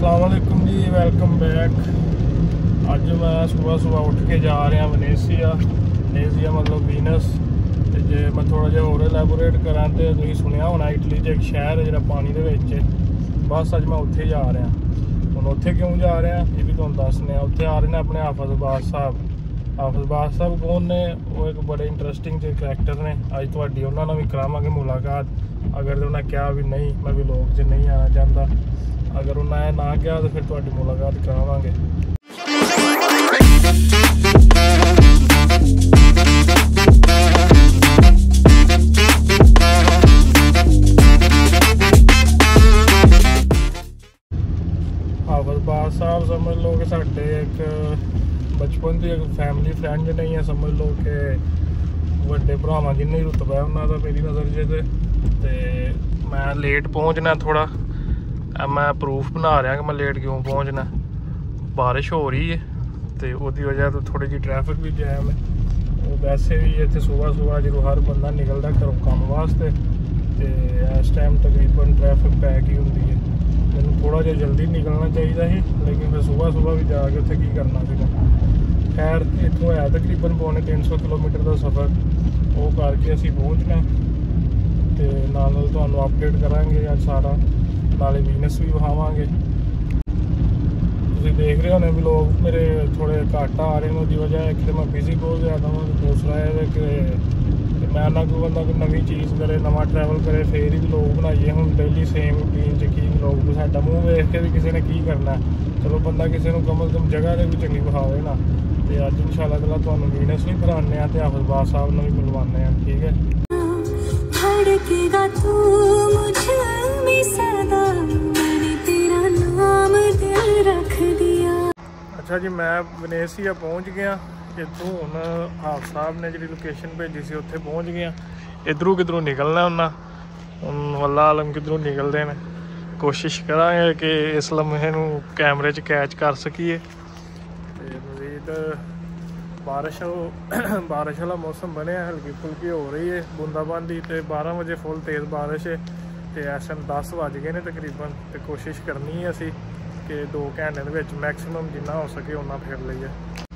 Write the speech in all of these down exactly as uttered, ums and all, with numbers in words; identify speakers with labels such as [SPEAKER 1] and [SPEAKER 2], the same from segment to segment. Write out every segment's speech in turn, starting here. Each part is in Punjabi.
[SPEAKER 1] अस्सलाम वालेकुम जी, वेलकम बैक। अज मैं सुबह सुबह उठ के जा रहा वेनेसिया वेनेसिया मतलब वीनस। तो जे मैं थोड़ा जिहा होर एलैबोरेट करा तो तुसीं सुनिया होना इटली च एक शहर है जिहड़ा पानी दे विच। बस अज मैं उत्थे जा रहा। हुण उत्थे क्यों जा रहा ये भी तुहानूं दस्सने। उत्थे आ रहे ने अपने हाफिज़ अब्बास साहब। हाफिज़ अब्बास साहब कौन ने? वो एक बड़े इंटरस्टिंग जे करैक्टर ने। अज तुहाडी उन्हां नाल भी करावांगे मुलाकात। अगर तो उन्हें कहा भी नहीं मैं व्लॉग च नहीं आना चाहता, अगर उन्हें ना कहा तो फिर तुहाडी मुलाकात करावांगे। हाफिज़ अब्बास साहब समझ लो कि साडे एक बचपन की एक फैमिली फ्रेंड नहीं है, समझ लो कि ਵੱਡੇ ਭਰਾਵਾਂ ਜਿੰਨੇ ਹੀ ਰੁਤਬਾ ਉਹਨਾਂ ਦਾ ਮੇਰੀ ਨਜ਼ਰ 'ਚ। ਤੇ ਤੇ ਮੈਂ ਲੇਟ ਪਹੁੰਚਣਾ ਥੋੜਾ। ਮੈਂ ਪ੍ਰੂਫ ਬਣਾ ਰਿਹਾ ਕਿ ਮੈਂ ਲੇਟ ਕਿਉਂ ਪਹੁੰਚਣਾ। ਬਾਰਿਸ਼ ਹੋ ਰਹੀ ਹੈ ਤੇ ਉਹਦੀ ਵਜ੍ਹਾ ਤੋਂ ਥੋੜੀ ਜਿਹੀ ਟ੍ਰੈਫਿਕ ਵੀ ਜੈਮ ਹੈ। ਉਹ ਵੈਸੇ ਵੀ ਇੱਥੇ ਸਵੇਰ ਸਵੇਰ ਜਦੋਂ ਹਰ ਬੰਦਾ ਨਿਕਲਦਾ ਘਰੋਂ ਕੰਮ ਵਾਸਤੇ ਤੇ ਇਸ ਟਾਈਮ ਤਕਰੀਬਨ ਟ੍ਰੈਫਿਕ ਪੈਕ ਹੀ ਹੁੰਦੀ ਹੈ। ਮੈਨੂੰ ਥੋੜਾ ਜਿਹਾ ਜਲਦੀ ਨਿਕਲਣਾ ਚਾਹੀਦਾ ਸੀ, ਲੇਕਿਨ ਫਿਰ ਸਵੇਰ ਸਵੇਰ ਵੀ ਜਾ ਕੇ ਉੱਥੇ ਕੀ ਕਰਨਾ ਸੀਗਾ। खैर इतों है तकरीबन पौने तीन सौ किलोमीटर का सफ़र। वो करके असी पहुँचना तो नाल तुहानूं अपडेट करांगे अज सारा, नाले वीनस भी विखावांगे। तुसीं देख रहे होने भी लोग मेरे थोड़े घट आ रहे हैं। उसकी वजह एक तो मैं बिजी बहुत ज़्यादा हूँ, दूसरा है कि मैं ना कोई बंदा कोई नवी चीज़ करे, नवा ट्रैवल करे फिर ही लोग बनाइए। हुण डेली सेम रूटीन च की लोग साडा मूँह वेख के भी किसी ने की करना। चलो बंदा किसी को कम अज़ कम जगह ने भी चंगी विखावे ना। तो अज इंशाअल्लाह ताला तुहानूं वीनस भी कराने आ ते हाफिज़ अब्बास साहब ने भी मिलवाने हैं। ठीक है। धड़केगा तू मुझ में सदा, मैंने तेरा नाम दिल रख दिया। अच्छा जी, मैं वेनेसिया पहुंच गया। इतों हुण हाफिज़ साहब ने जी लोकेशन भेजी सी उत्थे पहुंच गया। इधरों किधरों निकलना उन्ना हुण वल्ला आलम किधरों निकलते हैं। कोशिश करांगे कि इस लम्हे नूं कैमरे च कैच कर सकीए। बारिश बारिश वाला मौसम बनया, हल्की फुल्की हो रही है बूंदाबांदी। तो बारह बजे फुल तेज़ बारिश है तो इस टाइम दस बज गए हैं तकरीबन। तो कोशिश करनी है असी कि दो घंटे के मैक्सीमम जिन्ना हो सके उन्ना फिर लीए।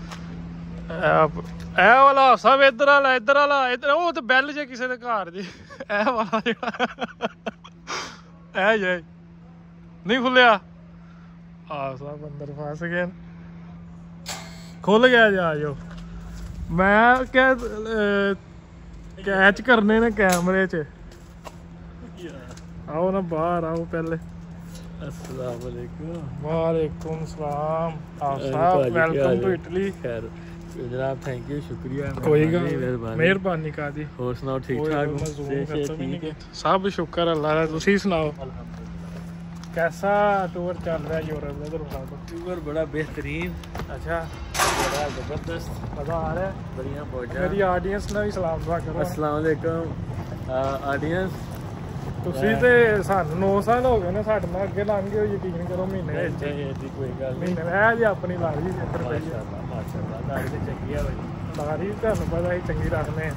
[SPEAKER 1] ए वाला सब इधर वाला इधर वाला इधर वो तो बैल जे किसी के घर जी। ए वाला ए जे नहीं खुलिया। आ सब अंदर फस गए, खुल गया जा जो। मैं क्या कैच करने ने कैमरे च। आओ ना बाहर आओ पहले। अस्सलाम वालेकुम। वालेकुम सलाम। आप साहब वेलकम टू इटली। खैर जनाब थैंक यू, शुक्रिया। कोई गल मेहरबानी का दी। और सुनाओ ठीक ठाक? सब शुक्र अल्लाह दा। तुसीं सुनाओ कैसा टूर चल रहा है यूरोप में? बता दो। टूर बड़ा बेहतरीन। अच्छा बड़ा ज़बरदस्त, मज़ा आ रहा है। बढ़िया पहुँचा। मेरी ऑडियंस ने भी सलाम दुआ करो। अस्सलाम वालेकुम ऑडियंस। तुसीं ते सानूं नौ साल हो गए ने साडे नाल अगे लंघ गए, यकीन करो महीने च। कोई गल नहीं, महीने में जी अपनी लारी इधर पई है। माशाअल्लाह लारी ते चंगी है भाई। लारी तुहानूं पता ही चंगी रखने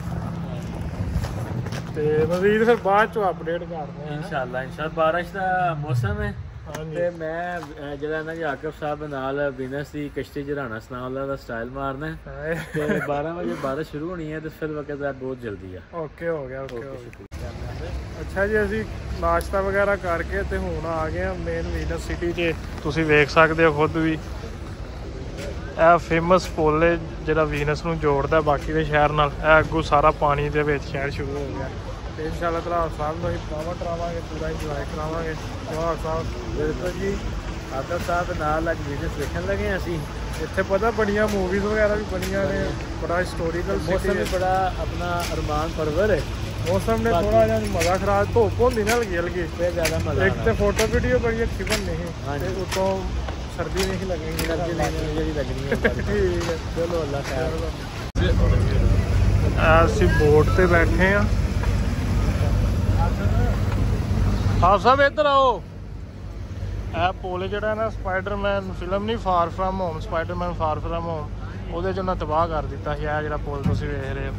[SPEAKER 1] ते मज़ीद फिर बाद चो अपडेट करते हैं इंशाअल्लाह। इंशाअल्लाह बारिश का मौसम है ते मैं जिहड़ा ना जी आकिब साहब नाल वीनस की कश्ती चढ़ाना सनाउल्लाह दा स्टाइल मारना है। ते बारह बजे बारिश शुरू होनी है तो फिर वक्त बहुत जल्दी है। ओके हो गया। ओके अच्छा जी, असी नाश्ता वगैरह करके ते हुण आ गए मेन वीनस सिटी च। तुसीं वेख सकदे हो खुद भी ਇਹ फेमस पुल है जिहड़ा वीनस नूं जोड़दा बाकी दे शहर नाल। ਇਹ अगों सारा पानी दे विच शहर शुरू हो गया। तो इंशाअल्लाह ताला साहब नूं पावा करावांगे, पूरा इंजॉय करावांगे। जवाब साहब बिल्कुल जी। आदर साहब नाल अज वीनस देखण लगे असीं। इत्थे पता बड़ियां मूवीज़ वगैरह भी बनियां ने, बड़ा हिस्टोरिकल मौसम भी बड़ा अपना अरमान परवर है। मौसम ने थोड़ा जिहा मज़ा खराब, धुप्प होंदी ना हल्की हल्की ते ज़्यादा मज़ा। एक तो फोटो वीडियो बड़ी अच्छी बननी ही, उत्तों सर्दी नहीं लगेगी। सर्दी नहीं लगनी है। ठीक है चलो अल्लाह खैर। असी बोट ते बैठे हैं। हाँ सब इधर आओ। यह पुल जोड़ा ना स्पाइडरमैन फिल्म नहीं far from home, Spiderman far from home वो उन्हें तबाह कर दिता है। यह जो पुल तुम वेख रहे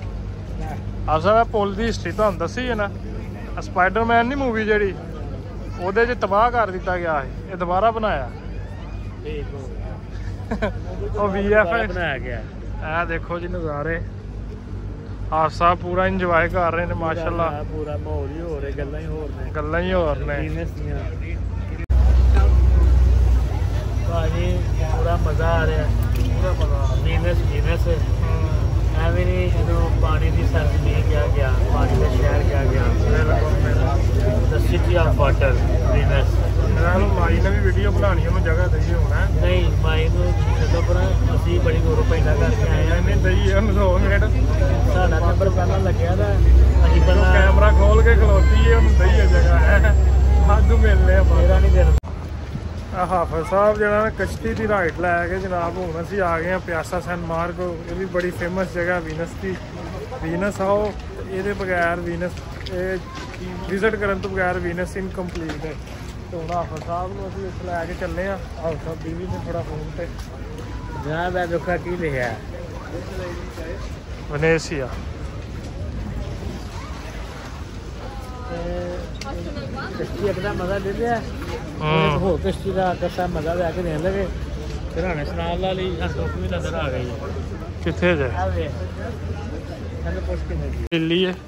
[SPEAKER 1] हो आप सब पुल की हिस्टरी तुहानूं दसी है ना। स्पाइडरमैन नहीं मूवी जी
[SPEAKER 2] ਉਹਦੇ 'ਚ ਤਬਾਹ ਕਰ ਦਿੱਤਾ ਗਿਆ ਸੀ, ਇਹ ਦੁਬਾਰਾ ਬਣਾਇਆ।
[SPEAKER 1] ਠੀਕ ਹੋ
[SPEAKER 2] ਉਹ ਵੀ ਐਫ
[SPEAKER 1] ਬਣਾਇਆ ਗਿਆ।
[SPEAKER 2] ਇਹ ਦੇਖੋ ਜੀ ਨਜ਼ਾਰੇ, ਆਪ ਸਾਹਿਬ ਪੂਰਾ ਇੰਜੋਏ ਕਰ ਰਹੇ ਨੇ ਮਾਸ਼ਾਅੱਲਾ।
[SPEAKER 1] ਪੂਰਾ ਮਾਹੌਲ ਹੀ ਹੋ ਰਿਹਾ, ਗੱਲਾਂ ਹੀ ਹੋਰ ਨੇ,
[SPEAKER 2] ਗੱਲਾਂ ਹੀ ਹੋਰ ਨੇ
[SPEAKER 1] ਭਾਜੀ। ਪੂਰਾ ਮਜ਼ਾ ਆ ਰਿਹਾ,
[SPEAKER 2] ਪੂਰਾ ਮਜ਼ਾ।
[SPEAKER 1] ਬਿਜ਼ਨਸ ਬਿਜ਼ਨਸ ਐਵੇਂ ਨਹੀਂ ਜਦੋਂ ਪਾਣੀ ਦੀ ਸਰਜ਼ਮੀਨ ਕਿਹਾ ਗਿਆ, ਪਾਣੀ ਦਾ ਸ਼ਹਿਰ ਕਿਹਾ ਗਿਆ, the city of water business.
[SPEAKER 2] ਮਾਈ ਨੇ ਵੀ ਵੀਡੀਓ ਬਣਾਉਣੀ, ਉਹਨੂੰ ਜਗ੍ਹਾ ਦਈਏ ਹੋਣਾ।
[SPEAKER 1] ਨਹੀਂ ਮਾਈ ਨੂੰ ਛੱਡੋ ਪਰ ਅਸੀਂ ਬੜੀ ਦੂਰੋਂ ਪੈਂਦਾ ਕਰਕੇ ਆਏ ਹਾਂ।
[SPEAKER 2] ਨਹੀਂ ਦਈਏ ਉਹਨੂੰ ਦੋ ਮਿੰਟ,
[SPEAKER 1] ਸਾਡਾ ਨੰਬਰ ਪਹਿਲਾਂ ਲੱਗਿਆ ਤਾਂ ਅਸੀਂ ਪਹਿਲਾਂ
[SPEAKER 2] ਕੈਮਰਾ ਖੋਲ ਕੇ ਖਲੋਤੀ ਹੈ, ਉਹਨੂੰ ਦਈਏ ਜਗ੍ਹਾ ਹੈ। ਵਾਧੂ ਮਿਲਨੇ ਆ,
[SPEAKER 1] ਮੇਰਾ ਨਹੀਂ ਦਿਲ।
[SPEAKER 2] ਹਾਫਿਜ਼ ਸਾਹਿਬ ਜਿਹੜਾ ਨਾ ਕਸ਼ਤੀ ਦੀ ਰਾਈਡ ਲੈ ਕੇ ਜਨਾਬ, ਹੁਣ ਅਸੀਂ ਆ ਗਏ ਹਾਂ ਪਿਆਸਾ ਸੈਨ ਮਾਰਗੋ। ਇਹ ਵੀ ਬੜੀ ਫੇਮਸ ਜਗ੍ਹਾ ਵੀਨਸ ਦੀ। ਵੀਨਸ ਆਓ, ਇਹਦੇ ਬਗੈਰ ਵੀਨਸ ਇਹ ਵਿਜ਼ਿਟ ਕਰਨ ਤੋਂ ਬਗੈਰ ਵੀਨਸ ਇਨਕੰਪਲੀਟ ਹੈ। ਤੇ ਹੁਣ ਹਾਫਿਜ਼ ਸਾਹਿਬ ਨੂੰ ਅਸੀਂ ਇੱਥੇ ਲੈ ਕੇ ਚੱਲੇ ਹਾਂ। ਹਾਫਿਜ਼ ਸਾਹਿਬ ਬੀਵੀ ਨੇ ਥੋੜਾ ਫੋਨ ਤੇ
[SPEAKER 1] ਜਨਾਬ ਇਹ ਦੇਖੋ ਕੀ ਲਿਖਿਆ,
[SPEAKER 2] ਵਨੇਸੀਆ।
[SPEAKER 1] ਕਸ਼ਤੀ ਇੱਕ ਦਾ ਮਜ਼ਾ ਲੈ ਲਿਆ, ਹੋਰ ਕਸ਼ਤੀ ਦਾ ਕਸਾ ਮਜ਼ਾ ਲੈ ਕੇ ਦੇਣ ਲੱਗੇ। ਸਿਰਹਾਣੇ ਸਨਾਲ ਵਾਲੀ ਟੋਪ ਵੀ ਨਜ਼ਰ ਆ ਗਈ।
[SPEAKER 2] ਕਿੱਥੇ ਜੇ ਦਿੱਲੀ ਹੈ।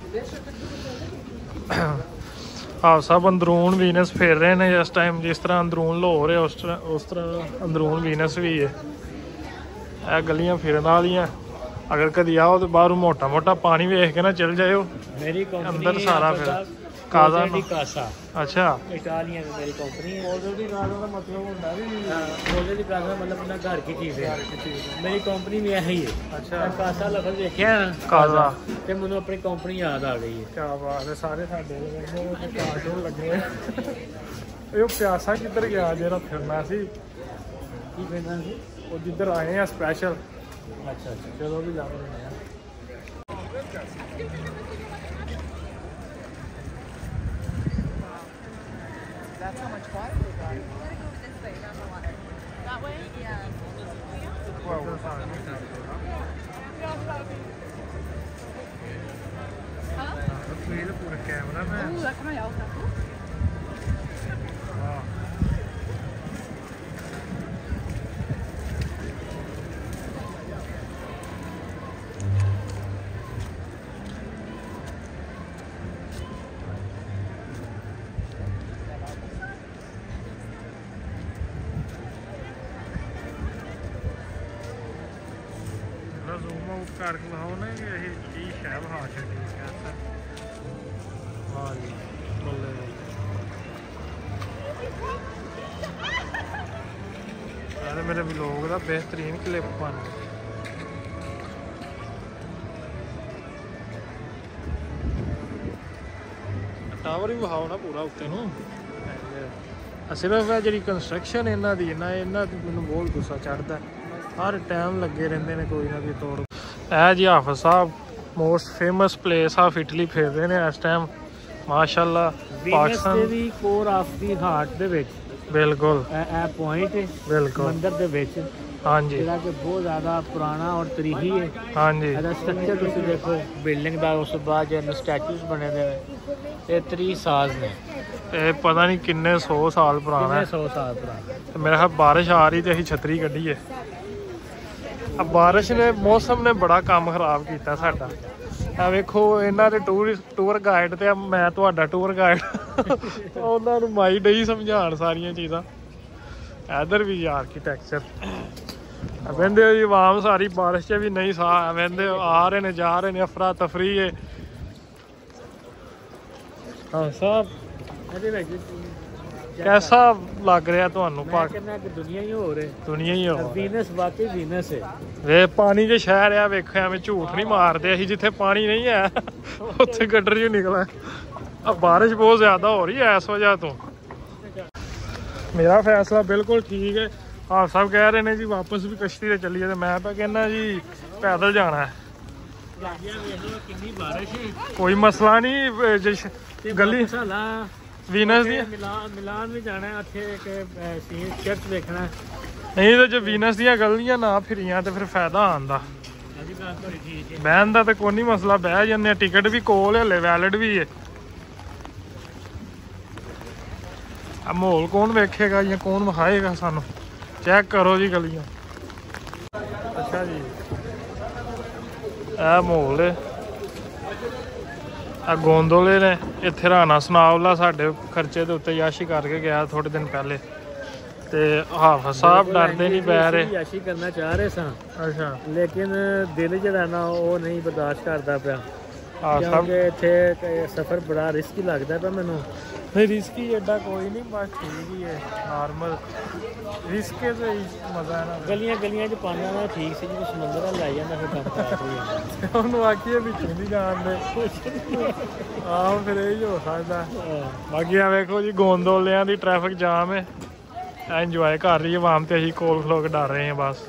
[SPEAKER 2] ਹਾਫ ਸਾਹਿਬ ਅੰਦਰੂਨ ਵੀਨਸ ਫੇਰ ਰਹੇ ਨੇ ਇਸ ਟਾਈਮ। ਜਿਸ ਤਰ੍ਹਾਂ ਅੰਦਰੂਨ ਲਾਹੌਰ ਹੈ ਉਸ ਤਰ੍ਹਾਂ ਉਸ ਤਰ੍ਹਾਂ ਅੰਦਰੂਨ ਵੀਨਸ ਵੀ ਹੈ। ਇਹ ਗਲੀਆਂ ਫਿਰਨ ਵਾਲੀਆਂ, ਅਗਰ ਕਦੀ ਆਓ ਤਾਂ ਬਾਹਰੋਂ ਮੋਟਾ ਮੋਟਾ ਪਾਣੀ ਵੇਖ ਕੇ ਨਾ ਚਲ ਜਾਇਓ।
[SPEAKER 1] ਮੇਰੀ
[SPEAKER 2] ਅੰਦਰ ਸਾਰਾ ਫਿਰ
[SPEAKER 1] ਕਾਜ਼ਾ ਦੀ ਕਾਸਾ।
[SPEAKER 2] ਅੱਛਾ,
[SPEAKER 1] ਇਟਾਲੀਅਨ ਮੇਰੀ ਕੰਪਨੀ ਹੈ।
[SPEAKER 2] ਉਹਦੇ ਦੀ ਕਾਜ਼ਾ ਦਾ ਮਤਲਬ ਹੁੰਦਾ ਵੀ
[SPEAKER 1] ਉਹਦੇ ਦੀ ਕਾਜ਼ਾ ਮਤਲਬ अपना घर की चीज़ है। मेरी कंपनी में यही है।
[SPEAKER 2] अच्छा,
[SPEAKER 1] कासा लफ्ज़ देखिया
[SPEAKER 2] काज़ा
[SPEAKER 1] ਤੇ ਮੈਨੂੰ ਆਪਣੀ ਕੰਪਨੀ ਯਾਦ ਆ ਗਈ ਹੈ।
[SPEAKER 2] ਕੀ ਬਾਤ ਹੈ, ਸਾਰੇ ਸਾਡੇ ਕਾਰਟੂਨ ਲੱਗੇ। ਇਹ ਪਿਆਸਾ ਕਿੱਧਰ ਗਿਆ ਜਿਹੜਾ ਫਿਰਨਾ ਸੀ?
[SPEAKER 1] ਕੀ ਫਿਰਨਾ ਸੀ?
[SPEAKER 2] ਉਹ ਜਿੱਧਰ ਆਏ ਆ ਸਪੈਸ਼ਲ।
[SPEAKER 1] ਅੱਛਾ ਅੱਛਾ,
[SPEAKER 2] ਚਲੋ ਵੀ ਜਾਵਾਂਗੇ।
[SPEAKER 3] That's how much water we got. We're gonna go this way, not the water. That way? Yeah.
[SPEAKER 2] ਪੂਰਾ ਕੈਮਰਾ ਮੈਂ
[SPEAKER 3] Ooh, that kind of alta.
[SPEAKER 2] Zoom out ਕਰਕੇ ਦਿਖਾਓ ਨਾ ਕਿ ਇਹ ਕੀ ਸ਼ੈਬ ਹਾ ਛੱਡੀ ਹੈ। ਵਾਹ ਜੀ ਬੱਲੇ। ਯਾਰ ਮੇਰੇ ਵਲੌਗ ਦਾ ਬਿਹਤਰੀਨ ਕਲਿੱਪ ਬਣ ਟਾਵਰ ਵੀ ਵਿਖਾਓ ਨਾ ਪੂਰਾ ਉੱਤੇ ਨੂੰ। ਸਿਰਫ ਇਹ ਜਿਹੜੀ ਕੰਸਟਰਕਸ਼ਨ ਇਹਨਾਂ ਦੀ ਨਾ, ਇਹਨਾਂ ਦੀ ਮੈਨੂੰ ਬਹੁਤ ਗੁੱਸਾ ਚੜ੍ਹਦਾ। ਹਰ ਟਾਈਮ ਲੱਗੇ ਰਹਿੰਦੇ ਨੇ ਕੋਈ ਨਾ ਕੋਈ ਤੋੜ। ਇਹ ਜੀ Hafiz Sahib most famous place of Italy ਫਿਰ ਰਹੇ ਨੇ ਇਸ ਟਾਈਮ ਮਾਸ਼ਾਅੱਲਾ।
[SPEAKER 1] ਪਾਕਿਸਤਾਨ ਦੀ ਕੋਰ ਆਫ ਦੀ ਹਾਰਟ ਦੇ ਵਿੱਚ
[SPEAKER 2] ਬਿਲਕੁਲ
[SPEAKER 1] ਇਹ ਪੁਆਇੰਟ ਹੈ
[SPEAKER 2] ਬਿਲਕੁਲ
[SPEAKER 1] ਮੰਦਰ ਦੇ ਵਿੱਚ।
[SPEAKER 2] ਹਾਂਜੀ,
[SPEAKER 1] ਜਿਹੜਾ ਕਿ ਬਹੁਤ ਜ਼ਿਆਦਾ ਪੁਰਾਣਾ ਔਰ ਤਰੀਹੀ ਹੈ।
[SPEAKER 2] ਹਾਂਜੀ,
[SPEAKER 1] ਇਹਦਾ ਸਟਰਕਚਰ ਤੁਸੀਂ ਦੇਖੋ, ਬਿਲਡਿੰਗ ਦਾ, ਉਸ ਤੋਂ ਬਾਅਦ ਜਿਹੜੇ ਸਟੈਚੂਸ ਬਣੇ ਦੇ ਨੇ ਇਹ ਤੀਹ ਸਾਲ ਨੇ।
[SPEAKER 2] ਇਹ ਪਤਾ ਨਹੀਂ ਕਿੰਨੇ ਸੌ ਸਾਲ ਪੁਰਾਣਾ ਹੈ।
[SPEAKER 1] ਸੌ ਸਾਲ ਪੁਰਾਣਾ।
[SPEAKER 2] ਤੇ ਮੇਰੇ ਖਿਆਲ ਬਾਰਿਸ਼ ਆ ਰਹੀ ਤੇ ਅਸੀਂ ਛਤਰੀ ਕੱਢੀਏ। ਆ ਬਾਰਿਸ਼ ਨੇ, ਮੌਸਮ ਨੇ ਬੜਾ ਕੰਮ ਖਰਾਬ ਕੀਤਾ ਸਾਡਾ। ਆ ਵੇਖੋ ਇਹਨਾਂ ਦੇ ਟੂਰਿਸਟ ਟੂਰ ਗਾਈਡ ਤੇ ਮੈਂ ਤੁਹਾਡਾ ਟੂਰ ਗਾਈਡ। ਉਹਨਾਂ ਨੂੰ ਮਾਈ ਡਈ ਸਮਝਾਉਣ ਸਾਰੀਆਂ ਚੀਜ਼ਾਂ। ਇਧਰ ਵੀ ਆਰਕੀਟੈਕਚਰ ਵਹਿੰਦੇ ਹੋ ਜੀ। ਆਵਾਮ ਸਾਰੀ ਬਾਰਿਸ਼ 'ਚ ਵੀ ਨਹੀਂ ਸਾਹ ਵਹਿੰਦੇ, ਆ ਰਹੇ ਨੇ ਜਾ ਰਹੇ ਨੇ, ਅਫਰਾ ਤਫਰੀ ਹੈ। ਹਾਂ ਸਾਹਿਬ,
[SPEAKER 1] ਇਹਦੇ ਵਿੱਚ
[SPEAKER 2] कैसा लग रहा ਤੁਹਾਨੂੰ
[SPEAKER 1] ਮੈਂ ਕਹਿੰਦਾ ਕਿ ਦੁਨੀਆ ਹੀ ਹੋ ਰਹੀ
[SPEAKER 2] ਦੁਨੀਆ ਹੀ ਹੋ
[SPEAKER 1] ਵੀਨਸ ਵਾਕਈ ਵੀਨਸ ਹੈ
[SPEAKER 2] ਵੇ ਪਾਣੀ ਦੇ ਸ਼ਹਿਰ ਆ ਵੇਖਿਆ ਐਵੇਂ ਝੂਠ ਨਹੀਂ ਮਾਰਦੇ ਅਸੀਂ ਜਿੱਥੇ ਪਾਣੀ ਨਹੀਂ ਹੈ ਉੱਥੇ ਗੱਡਰ ਹੀ ਨਿਕਲਾ ਆ ਬਾਰਿਸ਼ ਬਹੁਤ ਜ਼ਿਆਦਾ ਹੋ ਰਹੀ ਹੈ ਇਸ ਵਜ੍ਹਾ ਤੋਂ ਮੇਰਾ ਫੈਸਲਾ ਬਿਲਕੁਲ ਠੀਕ ਹੈ ਆਪ ਸਭ ਕਹਿ ਰਹੇ ਨੇ ਜੀ ਵਾਪਸ ਵੀ ਕਸ਼ਤੀ ਤੇ ਚੱਲੀਏ ਤੇ ਮੈਂ ਤਾਂ ਕਹਿੰਦਾ ਜੀ ਪੈਦਲ ਜਾਣਾ ਹੈ
[SPEAKER 1] ਕਿੰਨੀ ਬਾਰਿਸ਼ ਹੈ
[SPEAKER 2] ਕੋਈ ਮਸਲਾ ਨਹੀਂ ਗਲੀ ਵੀਨਸ ਦੀ
[SPEAKER 1] ਮਿਲਾਨ ਵੀ ਜਾਣਾ ਉੱਥੇ ਇੱਕ ਸੀਨ ਚਰਚ ਦੇਖਣਾ
[SPEAKER 2] ਨਹੀਂ ਤੇ ਜੇ ਵੀਨਸ ਦੀਆਂ ਗਲੀਆਂ ਨਾ ਫਿਰੀਆਂ ਤੇ ਫਿਰ ਫਾਇਦਾ ਆਉਂਦਾ ਬਹਿਣ ਦਾ ਤਾਂ ਕੋਈ ਨਹੀਂ ਮਸਲਾ ਬਹਿ ਜਾਂਦੇ ਆ ਟਿਕਟ ਵੀ ਕੋਲ ਹਲੇ ਵੈਲਿਡ ਵੀ ਹੈ ਆ ਮਾਹੌਲ ਕੌਣ ਵੇਖੇਗਾ ਜਾਂ ਕੌਣ ਵਿਖਾਏਗਾ ਸਾਨੂੰ। ਚੈੱਕ ਕਰੋ ਜੀ ਗਲੀਆਂ। ਅੱਛਾ ਜੀ ਇਹ ਮਾਹੌਲ ਹੈ। ਆ ਗੋਂਦੋਲੇ ਨੇ ਇੱਥੇ ਰਾਣਾ ਸਨਾਵਲਾ ਸਾਡੇ ਖਰਚੇ ਦੇ ਉੱਤੇ ਯਾਸ਼ੀ ਕਰਕੇ ਗਿਆ ਥੋੜੇ ਦਿਨ ਪਹਿਲੇ ਤੇ ਹਾਫਿਜ਼ ਸਾਹਿਬ ਡਰਦੇ ਨਹੀਂ ਪੈ ਰਹੇ।
[SPEAKER 1] ਯਾਸ਼ੀ ਕਰਨਾ ਚਾਹ ਰਹੇ ਸਾਂ
[SPEAKER 2] ਅੱਛਾ
[SPEAKER 1] ਲੇਕਿਨ ਦਿਲ ਜਿਹੜਾ ਨਾ ਉਹ ਨਹੀਂ ਬਰਦਾਸ਼ਤ ਕਰਦਾ ਪਿਆ
[SPEAKER 2] ਹਾਂ ਸਭ
[SPEAKER 1] ਕਿਉਂਕਿ ਇੱਥੇ ਸਫ਼ਰ ਬੜਾ ਰਿਸਕੀ ਲੱਗਦਾ ਪਿਆ ਮੈਨੂੰ।
[SPEAKER 2] ਨਹੀਂ ਰਿਸਕੀ ਐਡਾ ਕੋਈ ਨਹੀਂ ਬਸ ਠੀਕ ਹੀ ਹੈ ਨਾਰਮਲ ਰਿਸਕੇ ਤੇ ਮਜ਼ਾ ਹੈ ਨਾ।
[SPEAKER 1] ਗਲੀਆਂ ਗਲੀਆਂ 'ਚ ਪਾਣੀ ਦਾ ਠੀਕ ਸੀ ਜਦੋਂ ਸਮੁੰਦਰ ਵੱਲ ਲੈ ਜਾਂਦਾ ਫਿਰ ਕੰਮ ਖਰਾਬ ਹੋ ਜਾਂਦਾ।
[SPEAKER 2] ਉਹਨੂੰ ਆਖੀਏ ਵਿੱਚ ਨਹੀਂ ਜਾਣਦੇ ਆਹੋ ਫਿਰ ਇਹ ਹੋ ਸਕਦਾ। ਬਾਕੀ ਆ ਵੇਖੋ ਜੀ ਗੋਂਦੋਲਿਆਂ ਦੀ ਟ੍ਰੈਫਿਕ ਜਾਮ ਹੈ। ਇੰਜੋਏ ਕਰ ਰਹੀ ਹੈ ਆਵਾਮ ਤੇ ਅਸੀਂ ਕੋਲ ਖਲੋ ਕੇ ਡਰ ਰਹੇ ਹਾਂ ਬਸ।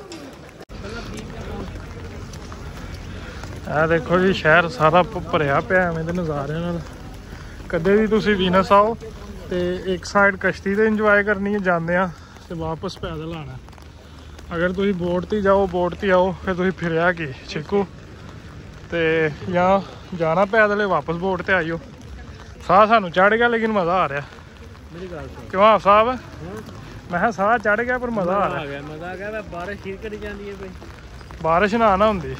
[SPEAKER 2] ਇਹ ਦੇਖੋ ਜੀ ਸ਼ਹਿਰ ਸਾਰਾ ਭਰਿਆ ਪਿਆ ਐਵੇਂ ਦੇ ਨਜ਼ਾਰਿਆਂ ਨਾਲ। ਕਦੇ ਵੀ ਤੁਸੀਂ ਵੀਨਸ ਆਓ ਤੇ ਇੱਕ ਸਾਈਡ ਕਸ਼ਤੀ ਤੇ ਇੰਜੋਏ ਕਰਨੀ ਹੈ ਜਾਂਦੇ ਆ ਤੇ ਵਾਪਸ ਪੈਦਲ ਆਣਾ। ਅਗਰ ਤੁਸੀਂ ਬੋਟ ਤੇ ਜਾਓ ਬੋਟ ਤੇ ਆਓ ਫਿਰ ਤੁਸੀਂ ਫਿਰਿਆ ਕੀ ਚੀਕੂ ਤੇ ਜਾਂ ਜਾਣਾ ਪੈਦਲ ਵਾਪਸ ਬੋਟ ਤੇ ਆਇਓ। ਸਾਹ ਸਾਨੂੰ ਚੜ ਗਿਆ ਲੇਕਿਨ ਮਜ਼ਾ ਆ ਰਿਹਾ।
[SPEAKER 1] ਮੇਰੀ ਗੱਲ ਸੁਣ
[SPEAKER 2] ਕਿਉਂ ਹਾਫ ਸਾਹਿਬ ਮੈਂ ਕਿਹਾ ਸਾਹ ਚੜ ਗਿਆ ਪਰ ਮਜ਼ਾ ਆ ਰਿਹਾ।
[SPEAKER 1] ਮਜ਼ਾ ਆ ਗਿਆ। ਬਾਰਿਸ਼ ਠੀਕ ਕਰੀ ਜਾਂਦੀ ਹੈ ਬਈ
[SPEAKER 2] ਬਾਰਿਸ਼ ਨਾ ਨਾ ਹੁੰਦੀ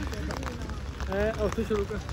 [SPEAKER 1] ਉੱਥੋਂ ਸ਼ੁਰੂ ਕਰ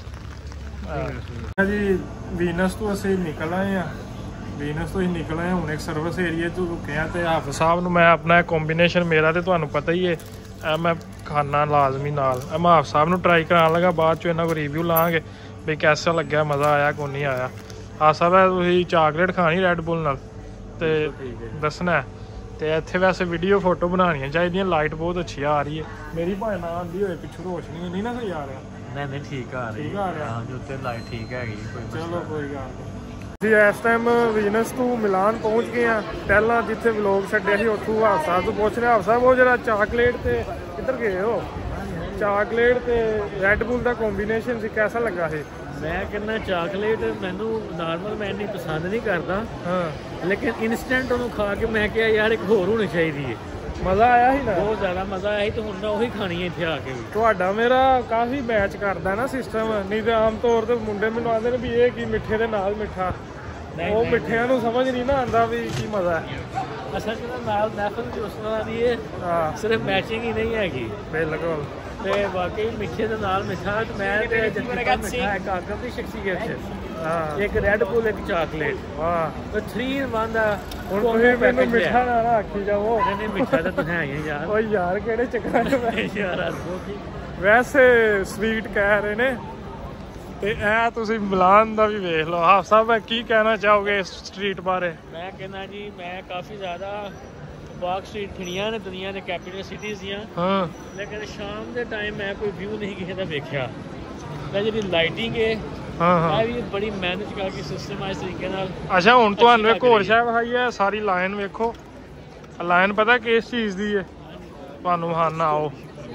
[SPEAKER 2] ਜੀ। ਵੀਨਸ ਤੋਂ ਅਸੀਂ ਨਿਕਲ ਆਏ ਆ ਵੀਨਸ ਤੋਂ ਹੀ ਨਿਕਲ ਆਏ ਹੁਣ ਇੱਕ ਸਰਵਿਸ ਏਰੀਏ ਤੋਂ ਰੁਕੇ ਆ ਤੇ ਹਾਫਿਜ਼ ਸਾਹਿਬ ਨੂੰ ਮੈਂ ਆਪਣਾ ਕੰਬੀਨੇਸ਼ਨ ਮੇਰਾ ਤੇ ਤੁਹਾਨੂੰ ਪਤਾ ਹੀ ਹੈ ਇਹ ਮੈਂ ਖਾਣਾ ਲਾਜ਼ਮੀ ਨਾਲ ਇਹ ਮੈਂ ਹਾਫਿਜ਼ ਸਾਹਿਬ ਨੂੰ ਟਰਾਈ ਕਰਾਉਣ ਲੱਗਾ। ਬਾਅਦ 'ਚ ਇਹਨਾਂ ਕੋਲ ਰਿਵਿਊ ਲਾਂਗੇ ਵੀ ਕਿਹਦਾ ਲੱਗਿਆ ਮਜ਼ਾ ਆਇਆ ਕੋਈ ਨਹੀਂ ਆਇਆ। ਹਾਫਿਜ਼ ਸਾਹਿਬ ਤੁਸੀਂ ਚਾਕਲੇਟ ਖਾਣੀ ਰੈਡ ਬੁੱਲ ਨਾਲ ਤੇ ਦੱਸਣਾ ਤੇ ਇੱਥੇ ਵੈਸੇ ਵੀਡੀਓ ਫੋਟੋ ਬਣਾਉਣੀਆਂ ਚਾਹੀਦੀਆਂ। ਲਾਈਟ ਬਹੁਤ ਅੱਛੀ ਆ ਰਹੀ ਹੈ ਮੇਰੀ ਭਾਵੇਂ ਨਾ ਆਉਂਦੀ ਹੋਏ ਪਿੱਛੋਂ ਰੋਸ਼ਨੀ ਨਹੀਂ ਨਾ ਸਹੀ ਆ ਰਿਹਾ।
[SPEAKER 1] ਨਹੀਂ ਨਹੀਂ ਠੀਕ ਆ ਰਹੀ
[SPEAKER 2] ਠੀਕ ਆ ਰਿਹਾ
[SPEAKER 1] ਹਾਂ ਜੀ ਉੱਤੇ ਲਾਈਟ ਠੀਕ ਹੈਗੀ ਕੋਈ
[SPEAKER 2] ਚਲੋ ਕੋਈ ਗੱਲ ਨਹੀਂ ਜੀ। ਇਸ ਟਾਈਮ ਵੀਨਸ ਤੋਂ ਮਿਲਾਨ ਪਹੁੰਚ ਗਏ ਆ। ਪਹਿਲਾਂ ਜਿੱਥੇ ਵਲੋਗ ਛੱਡਿਆ ਸੀ ਉੱਥੋਂ ਹਾਫਿਜ਼ ਸਾਹਿਬ ਤੋਂ ਪੁੱਛ ਰਿਹਾ ਹਾਫਿਜ਼ ਸਾਹਿਬ ਉਹ ਜਿਹੜਾ ਚਾਕਲੇਟ ਤੇ ਕਿੱਧਰ ਗਏ ਹੋ ਚਾਕਲੇਟ ਤੇ ਰੈਡ ਬੁੱਲ ਦਾ ਕੰਬੀਨੇਸ਼ਨ ਸੀ ਕਿਹਦਾ ਲੱਗਾ ਸੀ।
[SPEAKER 1] ਮੈਂ ਕਹਿੰਦਾ ਚਾਕਲੇਟ ਮੈਨੂੰ ਨਾਰਮਲ ਮੈਂ ਇੰਨੀ ਪਸੰਦ ਨਹੀਂ ਕਰਦਾ
[SPEAKER 2] ਹਾਂ
[SPEAKER 1] ਲੇਕਿਨ ਇਨਸਟੈਂਟ ਉਹਨੂੰ ਖਾ ਕੇ ਮੈਂ ਕਿਹਾ ਯਾਰ ਇੱਕ ਹੋਰ ਹੋਣੀ ਚਾਹੀਦੀ ਹੈ।
[SPEAKER 2] ਮਜ਼ਾ ਆਇਆ ਸੀ ਨਾ
[SPEAKER 1] ਬਹੁਤ ਜ਼ਿਆਦਾ ਮਜ਼ਾ ਆਇਆ ਸੀ ਤੇ ਹੁਣ ਮੈਂ ਉਹੀ ਖਾਣੀ ਹੈ ਇੱਥੇ ਆ ਕੇ ਵੀ।
[SPEAKER 2] ਤੁਹਾਡਾ ਮੇਰਾ ਕਾਫੀ ਮੈਚ ਕਰਦਾ ਨਾ ਸਿਸਟਮ। ਨਹੀਂ ਤੇ ਆਮ ਤੌਰ ਤੇ ਮੁੰਡੇ ਮੈਨੂੰ ਆਉਂਦੇ ਨੇ ਵੀ ਇਹ ਕੀ ਮਿੱਠੇ ਦੇ ਨਾਲ ਮਿੱਠਾ ਉਹ ਮਿੱਠਿਆਂ ਨੂੰ ਸਮਝ ਨਹੀਂ ਨਾ ਆਉਂਦਾ ਵੀ ਕੀ ਮਜ਼ਾ ਹੈ।
[SPEAKER 1] ਅਸਲ 'ਚ ਨਾਲ ਮਹਿਫਲ ਵੀ ਉਸ ਤਰ੍ਹਾਂ ਦੀ ਹੈ
[SPEAKER 2] ਹਾਂ
[SPEAKER 1] ਸਿਰਫ ਮੈਚਿੰਗ ਹੀ ਨਹੀਂ ਹੈਗੀ
[SPEAKER 2] ਬਿਲਕੁਲ
[SPEAKER 1] ਤੇ ਬਾਕੀ ਮਿੱਠੇ ਦੇ ਨਾਲ ਮਿੱਠਾ ਤੇ ਮੈਂ ਤੇ ਮਿੱਠਾ ਇੱਕ ਆਗਮ ਦੀ ਸ਼ਖਸੀਅਤ
[SPEAKER 2] ਹਾਂ
[SPEAKER 1] ਇੱਕ ਰੈਡ ਬੁੱਲ ਇੱਕ ਚਾਕਲੇਟ
[SPEAKER 2] ਵਾਹ
[SPEAKER 1] ਤੇ ਥ੍ਰੀ ਇਨ ਵਨ ਦਾ
[SPEAKER 2] ਹੁਣ ਤੁਸੀਂ ਮੈਨੂੰ ਮਿੱਠਾ ਨਾ ਨਾ ਆਖੀ ਜਾਓ।
[SPEAKER 1] ਨਹੀਂ ਨਹੀਂ ਮਿੱਠਾ ਤਾਂ ਤੁਸੀਂ ਹੈ ਹੀ ਯਾਰ।
[SPEAKER 2] ਓ ਯਾਰ ਕਿਹੜੇ ਚੱਕਰਾਂ 'ਚ ਪੈ
[SPEAKER 1] ਯਾਰ
[SPEAKER 2] ਵੈਸੇ ਸਵੀਟ ਕਹਿ ਰਹੇ ਨੇ ਤੇ ਇਹ ਤੁਸੀਂ ਮਿਲਾਨ ਦਾ ਵੀ ਵੇਖ ਲਓ। ਹਾਫਿਜ਼ ਸਾਹਿਬ ਕੀ ਕਹਿਣਾ ਚਾਹੋਗੇ ਇਸ ਸਟਰੀਟ ਬਾਰੇ।
[SPEAKER 1] ਮੈਂ ਕਹਿੰਦਾ ਜੀ ਮੈਂ ਕਾਫੀ ਜ਼ਿਆਦਾ ਬਾਗ ਸਟਰੀਟ ਫਿਰੀਆਂ ਨੇ ਦੁਨੀਆ ਦੇ ਕੈਪੀਟਲ ਸਿਟੀਜ਼ ਦੀਆਂ
[SPEAKER 2] ਹਾਂ
[SPEAKER 1] ਲੇਕਿਨ ਸ਼ਾਮ ਦੇ ਟਾਈਮ ਮੈਂ ਕੋਈ ਵਿਊ ਨਹੀਂ ਕਿਸੇ ਦਾ ਵੇਖਿਆ। ਮੈਂ ਜਿਹੜੀ ਲਾਈਟਿੰਗ ਹੈ
[SPEAKER 2] ਹਾਂ ਹਾਂ
[SPEAKER 1] ਇਹ ਵੀ ਬੜੀ ਮਿਹਨਤ ਕਰਕੇ ਸਿਸਟਮ ਇਸ ਤਰੀਕੇ ਨਾਲ।
[SPEAKER 2] ਅੱਛਾ ਹੁਣ ਤੁਹਾਨੂੰ ਇੱਕ ਹੋਰ ਸ਼ੈ ਵਿਖਾਈ ਹੈ ਸਾਰੀ ਲਾਈਨ ਵੇਖੋ। ਲਾਈਨ ਪਤਾ ਕਿਸ ਚੀਜ਼ ਦੀ ਹੈ ਤੁਹਾਨੂੰ ਹਾਂ ਨਾ ਆਓ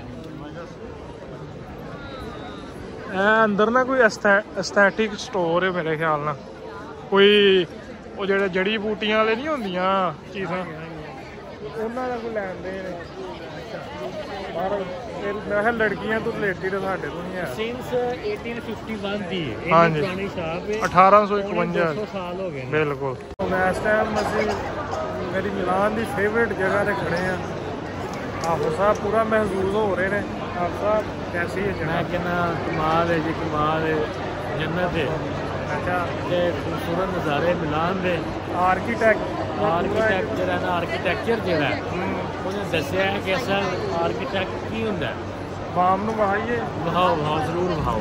[SPEAKER 2] ਇਹ ਅੰਦਰ ਨਾ ਕੋਈ ਐਸਥੈਟਿਕ ਸਟੋਰ ਹੈ ਮੇਰੇ ਖਿਆਲ ਨਾਲ ਕੋਈ ਉਹ ਜਿਹੜੇ ਜੜੀ ਬੂਟੀਆਂ ਵਾਲੇ ਨਹੀਂ ਹੁੰਦੀਆਂ ਚੀਜ਼ਾਂ ਉਹਨਾਂ ਦਾ ਕੋਈ ਲੈਣ ਦੇ ਨੇ ਪਰ ਮੈਂ ਕਿਹਾ ਲੜਕੀਆਂ ਤੋਂ ਰਿਲੇਟਿਡ ਸਾਡੇ ਤੋਂ ਨਹੀਂ ਹੈ।
[SPEAKER 1] ਸਿੰਸ eighteen fifty-one ਦੀ
[SPEAKER 2] ਹਾਂਜੀ
[SPEAKER 1] ਪੁਰਾਣੀ ਸ਼ਾਪ ਹੈ
[SPEAKER 2] ਅਠਾਰਾਂ ਸੌ ਇਕਵੰਜਾ
[SPEAKER 1] ਦੋ ਸੌ ਸਾਲ ਹੋ ਗਏ ਨੇ
[SPEAKER 2] ਬਿਲਕੁਲ। ਇਸ ਟਾਈਮ ਅਸੀਂ ਮੇਰੀ ਮਿਲਾਨ ਦੀ ਫੇਵਰੇਟ ਜਗ੍ਹਾ ਤੇ ਖੜੇ ਆ। ਹਾਫਿਜ਼ ਸਾਹਿਬ ਪੂਰਾ ਮਹਿਸੂਸ ਹੋ ਰਹੇ ਨੇ। ਹਾਫਿਜ਼ ਸਾਹਿਬ ਕੈਸੀ ਹੈ ਜਗ੍ਹਾ।
[SPEAKER 1] ਮੈਂ ਕਹਿੰਦਾ ਕਮਾਲ ਹੈ ਜੀ ਕਮਾਲ ਹੈ ਜੰਨਤ ਹੈ।
[SPEAKER 2] ਅੱਛਾ
[SPEAKER 1] ਤੇ ਖੂਬਸੂਰਤ ਨਜ਼ਾਰੇ ਮਿਲਾਨ ਦੇ
[SPEAKER 2] ਆਰਕੀਟੈਕਟ
[SPEAKER 1] ਆਰਕੀਟੈਕਟ ਜਿਹੜਾ ਨਾ ਆਰਕੀਟੈਕਚਰ ਜਿਹੜਾ ਉਹਨੇ ਦੱਸਿਆ ਹੈ ਕਿ ਅਸਲ ਆਰਕੀਟੈਕਟ ਕੀ ਹੁੰਦਾ।
[SPEAKER 2] ਬਾਮ ਨੂੰ ਵਹਾਈਏ
[SPEAKER 1] ਵਹਾਓ ਵਹਾਓ ਜ਼ਰੂਰ ਵਹਾਓ।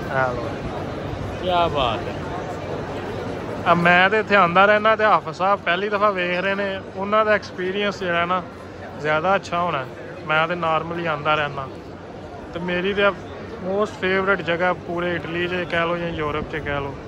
[SPEAKER 1] ਕੀ ਬਾਤ ਹੈ।
[SPEAKER 2] ਆ ਮੈਂ ਤੇ ਇੱਥੇ ਆਉਂਦਾ ਰਹਿਣਾ ਤੇ ਹਾਫਿਜ਼ ਸਾਹਿਬ ਪਹਿਲੀ ਦਫਾ ਵੇਖ ਰਹੇ ਨੇ ਉਹਨਾਂ ਦਾ ਐਕਸਪੀਰੀਅੰਸ ਜਿਹੜਾ ਨਾ ਜ਼ਿਆਦਾ ਅੱਛਾ ਹੋਣਾ। ਮੈਂ ਤੇ ਨਾਰਮਲੀ ਆਉਂਦਾ ਰਹਿਣਾ ਤੇ ਮੇਰੀ ਤੇ ਮੋਸਟ ਫੇਵਰੇਟ ਜਗ੍ਹਾ ਪੂਰੇ ਇਟਲੀ 'ਚ ਕਹਿ ਲਓ ਜਾਂ ਯੂਰਪ 'ਚ ਕਹਿ ਲਓ।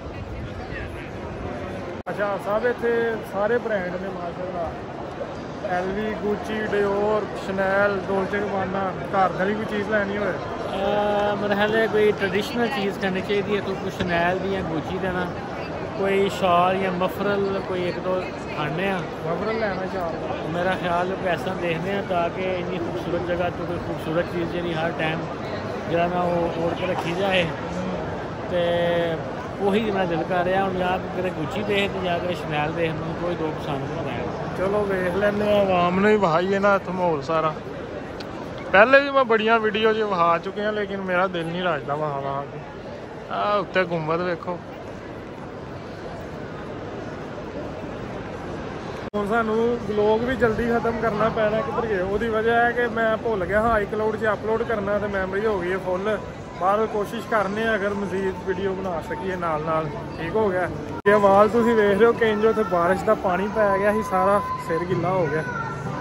[SPEAKER 2] ਅੱਛਾ ਸਾਹਿਬ ਇੱਥੇ ਸਾਰੇ ਬ੍ਰਾਂਡ ਨੇ ਮਾਸ਼ਾਅੱਲਾ ਐਲਵੀ ਗੁੱਚੀ ਡਿਓਰ ਸ਼ਨੈਲ ਡੋਲਚੇ ਗਬਾਨਾ ਘਰ ਦਾ ਵੀ ਕੋਈ ਚੀਜ਼ ਲੈਣੀ ਹੋਵੇ
[SPEAKER 1] मेरे ख्याल है कोई ट्रेडिशनल चीज़ करनी चाहिए तो कुछ शनैल दी या गुची देना कोई शाल या मफरल कोई एक दो खाने
[SPEAKER 2] मफरल लेना शाल
[SPEAKER 1] मेरा ख्याल पैसा देखने ताकि इन्नी खूबसूरत जगह तो कोई खूबसूरत चीज़ जी हर टाइम जरा ना वो ओढ़ के रखी जाए तो वही मेरा दिल कर रहा हूँ या फिर गुची देख या फिर शनैल देख कोई दो पसंद नहीं आया।
[SPEAKER 2] ਚਲੋ ਵੇਖ ਲੈਂਦੇ ਆ ਆਵਾਮ ਨੂੰ ਹੀ ਵਹਾਈਏ ਨਾ ਇੱਥੇ ਮਾਹੌਲ ਸਾਰਾ। ਪਹਿਲੇ ਵੀ ਮੈਂ ਬੜੀਆਂ ਵੀਡੀਓ 'ਚ ਵਹਾ ਚੁੱਕਿਆ ਲੇਕਿਨ ਮੇਰਾ ਦਿਲ ਨਹੀਂ ਰੱਜਦਾ ਵਹਾ ਵਹਾ ਕੇ। ਆਹ ਉੱਤੇ ਗੁੰਬਦ ਵੇਖੋ। ਹੁਣ ਸਾਨੂੰ ਵਲੌਗ ਵੀ ਜਲਦੀ ਖਤਮ ਕਰਨਾ ਪੈਣਾ ਕਿੱਧਰ ਗਏ, ਉਹਦੀ ਵਜ੍ਹਾ ਹੈ ਕਿ ਮੈਂ ਭੁੱਲ ਗਿਆ ਹਾਈ ਕਲਾਊਡ 'ਚ ਅਪਲੋਡ ਕਰਨਾ ਤੇ ਮੈਮਰੀ ਹੋ ਗਈ ਹੈ ਫੁੱਲ। ਬਾਹਰ ਕੋਸ਼ਿਸ਼ ਕਰਨੇ ਆ ਅਗਰ ਮਜ਼ੀਦ ਵੀਡੀਓ ਬਣਾ ਸਕੀਏ ਨਾਲ ਨਾਲ। ਠੀਕ ਹੋ ਗਿਆ। ਇਹ ਵਾਲ ਤੁਸੀਂ ਵੇਖ ਰਹੇ ਹੋ ਕਿ ਇੰਜ ਉੱਥੇ ਬਾਰਿਸ਼ ਦਾ ਪਾਣੀ ਪੈ ਗਿਆ ਸੀ, ਸਾਰਾ ਸਿਰ ਗਿੱਲਾ ਹੋ ਗਿਆ।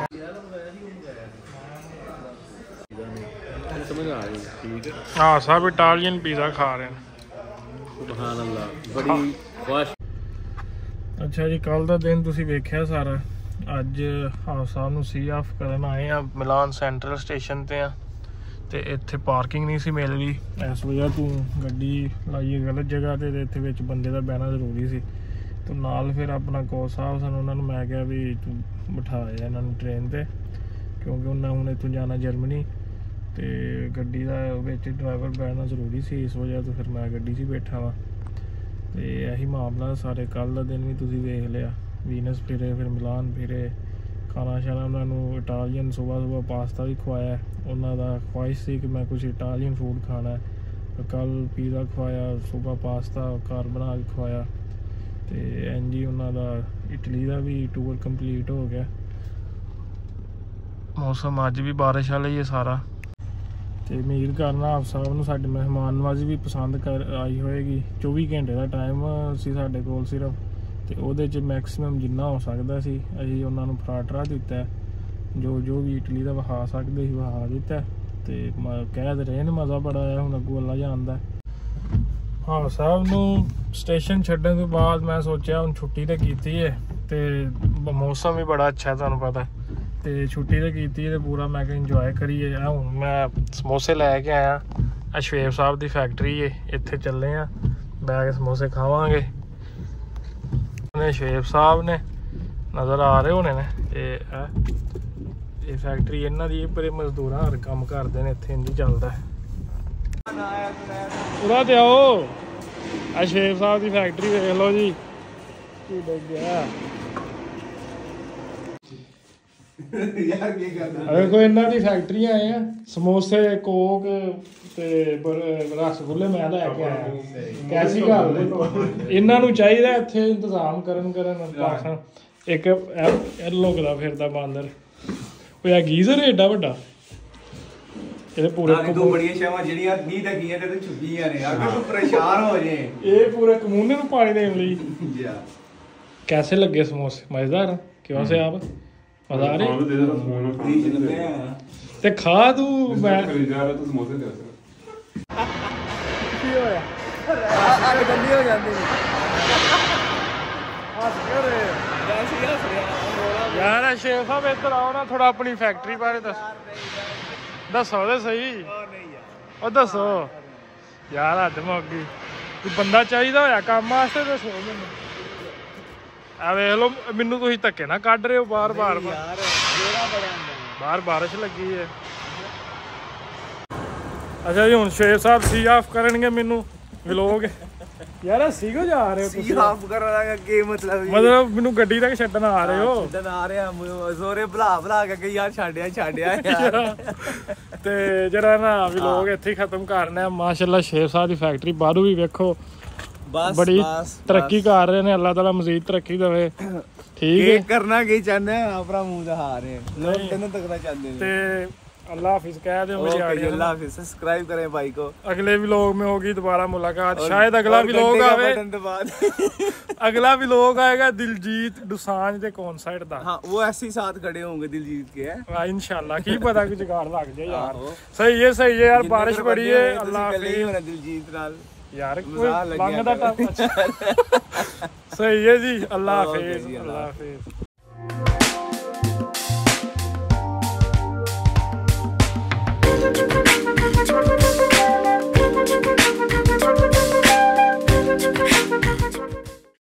[SPEAKER 2] ਹਾਂ ਸਭ ਇਟਾਲੀਅਨ ਪੀਜ਼ਾ ਖਾ ਰਹੇ ਨੇ।
[SPEAKER 1] ਸੁਭਾਨ ਅੱਲਾ ਬੜੀ ਖੁਸ਼।
[SPEAKER 2] ਅੱਛਾ ਜੀ, ਕੱਲ ਦਾ ਦਿਨ ਤੁਸੀਂ ਵੇਖਿਆ ਸਾਰਾ। ਅੱਜ ਹਾਊਸ ਸਾਹਿਬ ਨੂੰ ਸੀ ਆਫ ਕਰਨ ਆਏ ਆ, ਮਿਲਾਨ ਸੈਂਟਰਲ ਸਟੇਸ਼ਨ ਤੇ ਆ ਤੇ ਇੱਥੇ ਪਾਰਕਿੰਗ ਨਹੀਂ ਸੀ ਮਿਲ ਰਹੀ। ਇਸ ਵਜ੍ਹਾ ਤੋਂ ਗੱਡੀ ਲਾਈਏ ਗਲਤ ਜਗ੍ਹਾ ਤੇ, ਇੱਥੇ ਵਿੱਚ ਬੰਦੇ ਦਾ ਬਹਿਣਾ ਜ਼ਰੂਰੀ ਸੀ। ਤੇ ਨਾਲ ਫਿਰ ਆਪਣਾ ਕੋਚ ਸਾਹਿਬ ਸਨ, ਉਹਨਾਂ ਨੂੰ ਮੈਂ ਕਿਹਾ ਵੀ ਤੂੰ ਬਿਠਾਇਆ ਇਹਨਾਂ ਨੂੰ ਟ੍ਰੇਨ ਤੇ, ਕਿਉਂਕਿ ਉਹਨਾਂ ਹੁਣ ਇੱਥੋਂ ਜਾਣਾ ਜਰਮਨੀ ਤੇ ਗੱਡੀ ਦਾ ਵਿੱਚ ਡਰਾਈਵਰ ਬਹਿਣਾ ਜ਼ਰੂਰੀ ਸੀ। ਇਸ ਵਜ੍ਹਾ ਤੋਂ ਫਿਰ ਮੈਂ ਗੱਡੀ 'ਚ ਬੈਠਾ ਵਾ। ਤੇ ਇਹੀ ਮਾਮਲਾ ਸਾਰੇ। ਕੱਲ ਦਾ ਦਿਨ ਵੀ ਤੁਸੀਂ ਵੇਖ ਲਿਆ, ਵੀਨਸ ਫਿਰੇ, ਫਿਰ ਮਿਲਾਨ ਫਿਰੇ, ਖਾਣਾ ਸ਼ਾਨਾ ਉਹਨਾਂ ਨੂੰ ਇਟਾਲੀਅਨ ਸੁਬਾਹ ਸੁਬਾਹ ਪਾਸਤਾ ਵੀ ਖਵਾਇਆ। ਉਹਨਾਂ ਦਾ ਖੁਆਇਸ਼ ਸੀ ਕਿ ਮੈਂ ਕੁਛ ਇਟਾਲੀਅਨ ਫੂਡ ਖਾਣਾ। ਕੱਲ ਪੀਜ਼ਾ ਖਵਾਇਆ, ਸੁਬਾਹ ਪਾਸਤਾ ਘਰ ਬਣਾ ਕੇ ਖਵਾਇਆ। ਤੇ ਇੰਝ ਹੀ ਉਹਨਾਂ ਦਾ ਇਟਲੀ ਦਾ ਵੀ ਟੂਰ ਕੰਪਲੀਟ ਹੋ ਗਿਆ। ਮੌਸਮ ਅੱਜ ਵੀ ਬਾਰਿਸ਼ ਵਾਲਾ ਹੀ ਹੈ ਸਾਰਾ। ਤੇ ਉਮੀਦ ਕਰਨਾ ਆਪ ਸਾਹਿਬ ਨੂੰ ਸਾਡੇ ਮਹਿਮਾਨ ਨਵਾਜ਼ੀ ਵੀ ਪਸੰਦ ਕਰ ਆਈ ਹੋਏਗੀ। ਚੌਵੀ ਘੰਟੇ ਦਾ ਟਾਈਮ ਸੀ ਸਾਡੇ ਕੋਲ ਸਿਰਫ, ਤੇ ਉਹਦੇ 'ਚ ਮੈਕਸੀਮਮ ਜਿੰਨਾ ਹੋ ਸਕਦਾ ਸੀ ਅਸੀਂ ਉਹਨਾਂ ਨੂੰ ਫਰਾਟਰਾ ਦਿੱਤਾ। ਜੋ ਜੋ ਵੀ ਇਟਲੀ ਦਾ ਵਹਾ ਸਕਦੇ ਸੀ ਵਹਾ ਦਿੱਤਾ। ਤੇ ਕਹਿ ਦੇ ਰਹੇ ਨੇ ਮਜ਼ਾ ਬੜਾ ਆਇਆ। ਹੁਣ ਅੱਗੋਂ ਅੱਲਾ ਜਾਣਦਾ। ਹਾਂ ਸਾਹਿਬ ਨੂੰ ਸਟੇਸ਼ਨ ਛੱਡਣ ਤੋਂ ਬਾਅਦ ਮੈਂ ਸੋਚਿਆ ਹੁਣ ਛੁੱਟੀ ਤਾਂ ਕੀਤੀ ਹੈ ਤੇ ਮੌਸਮ ਵੀ ਬੜਾ ਅੱਛਾ ਤੁਹਾਨੂੰ ਪਤਾ, ਤੇ ਛੁੱਟੀ ਤਾਂ ਕੀਤੀ ਤੇ ਪੂਰਾ ਮੈਂ ਕਿਹਾ ਇੰਜੋਏ ਕਰੀਏ। ਹੁਣ ਮੈਂ ਸਮੋਸੇ ਲੈ ਕੇ ਆਇਆ। ਆ ਸ਼ਵੇਬ ਸਾਹਿਬ ਦੀ ਫੈਕਟਰੀ ਹੈ, ਇੱਥੇ ਚੱਲੇ ਆ, ਬੈ ਕੇ ਸਮੋਸੇ ਖਾਵਾਂਗੇ। ਨੇ ਸ਼ਵੇਬ ਸਾਹਿਬ ਨੇ ਨਜ਼ਰ ਆ ਰਹੇ ਹੋਣੇ ਨੇ। ਇਹ ਇਹ ਫੈਕਟਰੀ ਇਹਨਾਂ ਦੀ, ਬੜੇ ਮਜ਼ਦੂਰਾਂ ਹਰ ਕੰਮ ਕਰਦੇ ਨੇ ਇੱਥੇ, ਇੰਝ ਚੱਲਦਾ। ਪੂਰਾ ਤੇ ਆਓ, ਆ ਸ਼ਵੇਬ ਸਾਹਿਬ ਦੀ ਫੈਕਟਰੀ ਵੇਖ ਲਓ ਜੀ ਕੀ ਡਿੱਗਿਆ।
[SPEAKER 4] ਯਾਰ ਕੀ ਕਰਦਾ
[SPEAKER 2] ਵੇਖੋ ਇਹਨਾਂ ਦੀ ਫੈਕਟਰੀ ਆਏ ਆ। ਸਮੋਸੇ, ਕੋਕ ਤੇ ਰਸਗੁੱਲੇ ਮੈਂ ਲੈ ਕੇ ਆਇਆ। ਕੈਸੀ ਗੱਲ ਇਹਨਾਂ ਨੂੰ ਚਾਹੀਦਾ ਇੱਥੇ ਇੰਤਜ਼ਾਮ ਕਰਨ ਕਰਨ ਭਾਸ਼ਣ। ਇੱਕ ਲੁਕਦਾ ਫਿਰਦਾ ਬਾਂਦਰ। ਉਹ ਆ ਗੀਜ਼ਰ ਏਡਾ ਵੱਡਾ, ਇਹਦੇ ਪੂਰੇ
[SPEAKER 4] ਦੋ ਬੜੀਆਂ ਸ਼ਾਵਾਂ ਜਿਹੜੀਆਂ ਵੀਹ ਤੱਕ ਗਈਆਂ ਤੇ ਛੁੱਟੀਆਂ ਨੇ। ਅਗਰ ਤੂੰ ਪਰੇਸ਼ਾਨ ਹੋ ਜੇ
[SPEAKER 2] ਇਹ ਪੂਰੇ ਕਮੂਨੇ ਨੂੰ ਪਾਣੀ ਦੇਣ ਲਈ। ਕੈਸੇ ਲੱਗੇ ਸਮੋਸੇ? ਮਜ਼ੇਦਾਰ ਕਿਉਂ ਸੇ ਆਪ ਮਜ਼ਾ ਆ ਰਿਹਾ ਤੇ ਖਾ ਤੂੰ। ਮੈਂ ਕੀ ਹੋਇਆ?
[SPEAKER 4] ਅੱਗ ਗੰਦੀ ਹੋ ਜਾਂਦੀ
[SPEAKER 2] ਯਾਰ। ਸ਼ੇਖ ਸਾਹਿਬ ਇੱਧਰ ਆਓ ਨਾ, ਥੋੜਾ ਆਪਣੀ ਫੈਕਟਰੀ ਬਾਰੇ ਦੱਸ ਦੱਸੋ ਤੇ ਸਹੀ। ਉਹ ਦੱਸੋ ਯਾਰ, ਹੱਦ ਮੁੱਕ ਗਈ। ਕੋਈ ਬੰਦਾ ਚਾਹੀਦਾ ਹੋਇਆ ਕੰਮ ਵਾਸਤੇ ਦੱਸੋ ਮੈਨੂੰ। ਆ ਵੇਖ ਲਓ, ਮੈਨੂੰ ਤੁਸੀਂ ਧੱਕੇ ਨਾ ਕੱਢ ਰਹੇ ਹੋ ਬਾਰ ਬਾਰ। ਬਾਹਰ ਬਾਰਿਸ਼ ਲੱਗੀ ਹੈ। ਅੱਛਾ ਜੀ, ਹੁਣ ਸ਼ੇਖ ਸਾਹਿਬ ਸੀ ਆਫ ਕਰਨਗੇ ਮੈਨੂੰ ਵਲੋਗ। ਯਾਰ ਸੀ ਕੋ ਜਾ ਰਹੇ ਹੋ ਤੁਸੀਂ?
[SPEAKER 4] ਸੀ ਆਫ ਕਰਾਂਗਾ ਕੀ ਮਤਲਬ?
[SPEAKER 2] ਮਤਲਬ ਮੈਨੂੰ ਗੱਡੀ ਤੱਕ ਛੱਡਣ ਆ ਰਹੇ ਹੋ?
[SPEAKER 4] ਛੱਡਣ ਆ ਰਿਹਾ ਜ਼ੋਰੇ ਭਲਾ ਭਲਾ ਕੇ ਯਾਰ ਛੱਡਿਆ ਛੱਡਿਆ ਯਾਰ।
[SPEAKER 2] ਤੇ ਜਿਹੜਾ ਨਾ ਵਲੋਗ ਇੱਥੇ ਹੀ ਖਤਮ ਕਰਨਾ। ਮਾਸ਼ਾਅੱਲਾ ਸ਼ੇਖ ਸਾਹਿਬ ਦੀ ਫੈਕਟਰੀ ਬਾਹਰੋਂ ਵੀ ਵੇਖੋ
[SPEAKER 4] ਬਸ
[SPEAKER 2] ਬੜੀ ਤਰੱਕੀ ਕਰ ਰਹੇ ਨੇ। ਅੱਲਾਹ ਤਾਲਾ ਮਜ਼ੀਦ ਤਰੱਕੀ ਦੇਵੇ। ਠੀਕ ਹੈ,
[SPEAKER 4] ਕਰਨਾ ਕੀ ਚਾਹੁੰਦੇ ਆ, ਆਪਣਾ ਮੂੰਹ ਦਿਖਾ ਰਹੇ ਲੋਕ ਕਿੰਨੇ ਤੱਕ ਚਾਹੁੰਦੇ ਨੇ।
[SPEAKER 2] ਤੇ अल्लाह हाफिज कह दो मुझे।
[SPEAKER 4] अल्लाह हाफिज, सब्सक्राइब करें भाई को।
[SPEAKER 2] अगले व्लॉग में होगी दोबारा मुलाकात। शायद अगला व्लॉग आवे अगला व्लॉग आएगा दिलजीत दोसांझ दे कॉन्सर्ट दा।
[SPEAKER 4] हां वो ऐसे ही साथ खड़े होंगे दिलजीत के।
[SPEAKER 2] हां इंशाल्लाह, की पता कुछ जुगाड़ लग जाए यार। सही है सही है यार, बारिश बड़ी है। अल्लाह हाफिज होना दिलजीत नाल यार, कोई लंघदा टा। सही है जी, अल्लाह हाफिज, अल्लाह हाफिज।